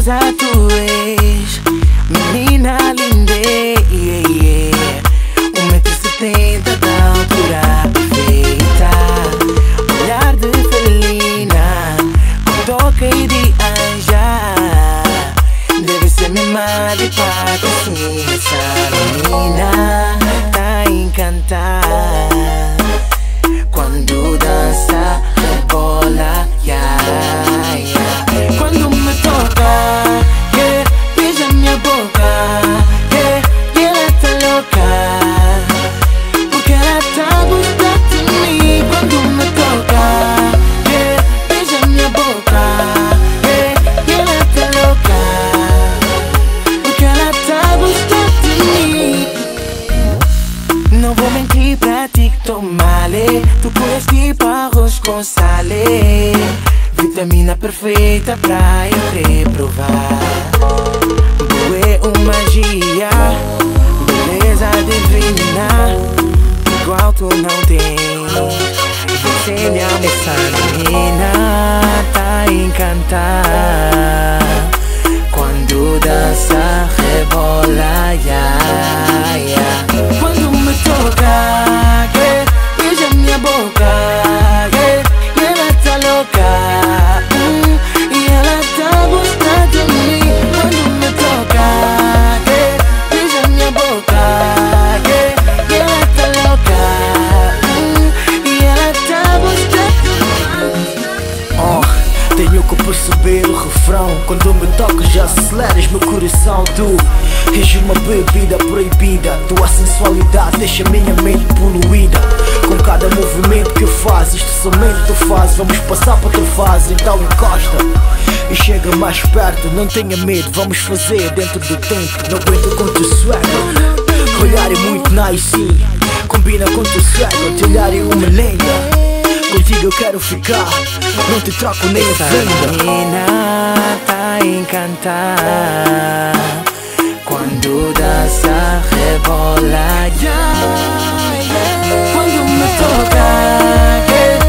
beleza tu és, menina linda, yeah, yeah. 1,70 m de altura perfeita, olhar de felina, com toque de anja. Deve ser mimada e pata assim. Essa menina tá encantada quando dança, rebola, yeah, yeah. Quando me toca, yeah, beija minha boca, yeah, e ela tá louca, porque ela tá a gostar de mim. Quando me toca, yeah, beija minha boca, yeah, e ela tá louca, porque ela tá a gostar de mim. Não vou mentir pra ti que tô male, tu és tipo arroz com sale, vitamina perfeita pra eu reprovar. Tu é uma magia, beleza divina, igual tu não tens. Você me ama, essa menina tá encantada quando dança, rebola, yeah, yeah. Quando me toca, yeah, beija minha boca, yeah, e ela tá louca, e ela tá a gostar de mim. Quando me toca, yeah, beija minha boca, yeah, e ela tá louca, e ela tá a gostar de mim. Tenho que perceber o refrão. Quando me tocas já aceleras meu coração. Tu és uma bebida proibida, tua sensualidade deixa minha mente poluída. Com cada movimento que fazes, isto somente tu fazes. Vamos passar para outra fase, então encosta e chega mais perto. Não tenha medo, vamos fazer dentro do tempo. Não aguento com teu swag, olhar é muito nice, combina com teu swag, teu olhar é uma lenda. Contigo eu quero ficar, não te troco nem a venda. Menina tá encantada quando dança, rebola, yeah, yeah. Quando me toca, yeah,